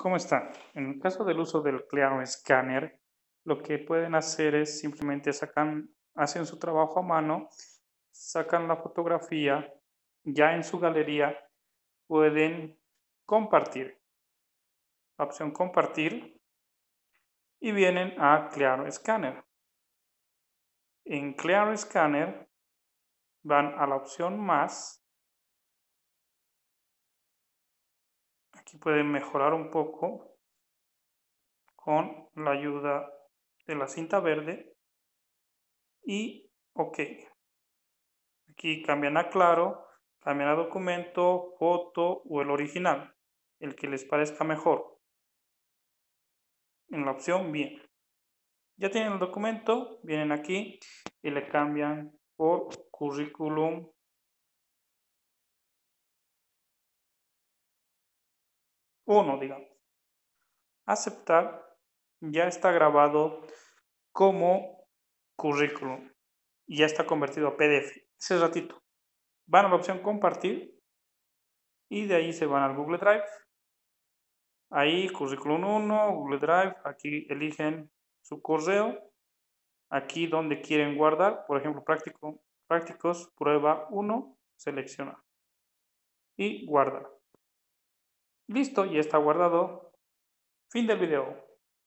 ¿Cómo están? En el caso del uso del Claro Scanner, lo que pueden hacer es simplemente hacen su trabajo a mano, sacan la fotografía, ya en su galería pueden compartir, la opción compartir, y vienen a Claro Scanner. En Claro Scanner van a la opción más. Aquí pueden mejorar un poco con la ayuda de la cinta verde y OK. Aquí cambian a Claro, cambian a documento, foto o el original, el que les parezca mejor. En la opción bien. Ya tienen el documento, vienen aquí y le cambian por currículum 1, digamos. Aceptar, ya está grabado como currículum y ya está convertido a PDF. Ese ratito. Van a la opción compartir y de ahí se van al Google Drive. Ahí, currículum 1, Google Drive, aquí eligen su correo, aquí donde quieren guardar, por ejemplo, prácticos, prueba 1, selecciona y guarda. Listo, ya está guardado. Fin del video.